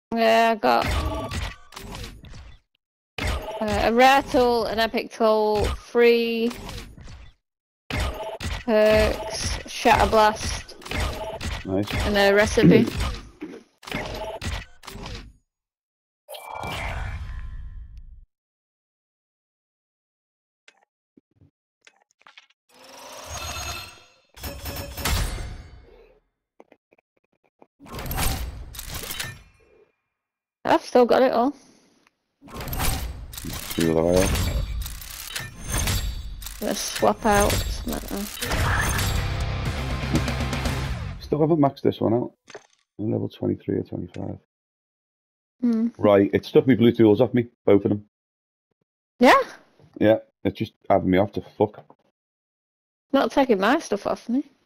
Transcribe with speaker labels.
Speaker 1: Yeah, I got a rare tool, an epic tool, 3 perks, shatter blast,
Speaker 2: Nice.
Speaker 1: and a recipe. I've still got it all.
Speaker 2: Too loyal.
Speaker 1: I'm gonna swap out something.
Speaker 2: Still haven't maxed this one out. I'm level 23 or 25.
Speaker 1: Hmm.
Speaker 2: Right, it stuck me blue tools off me, both of them.
Speaker 1: Yeah,
Speaker 2: Yeah, it's just having me off to fuck.
Speaker 1: not taking my stuff off me.